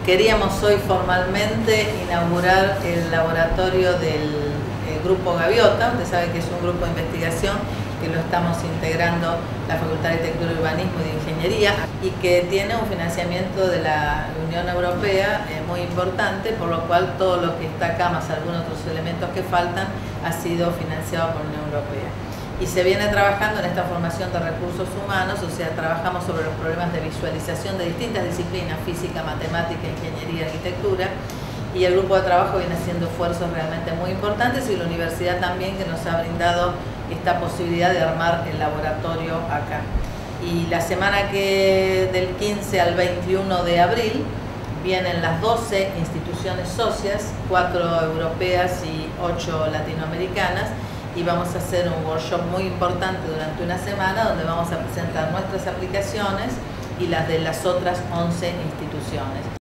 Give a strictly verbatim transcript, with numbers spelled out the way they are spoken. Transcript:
Queríamos hoy formalmente inaugurar el laboratorio del eh, Grupo Gaviota. Usted sabe que es un grupo de investigación que lo estamos integrando la Facultad de Arquitectura, Urbanismo y de Ingeniería, y que tiene un financiamiento de la Unión Europea eh, muy importante, por lo cual todo lo que está acá, más algunos otros elementos que faltan, ha sido financiado por la Unión Europea. Y se viene trabajando en esta formación de recursos humanos, o sea, trabajamos sobre los problemas de visualización de distintas disciplinas, física, matemática, ingeniería, arquitectura, y el grupo de trabajo viene haciendo esfuerzos realmente muy importantes, y la universidad también, que nos ha brindado esta posibilidad de armar el laboratorio acá. Y la semana que del quince al veintiuno de abril vienen las doce instituciones socias, cuatro europeas y ocho latinoamericanas, y vamos a hacer un workshop muy importante durante una semana donde vamos a presentar nuestras aplicaciones y las de las otras once instituciones.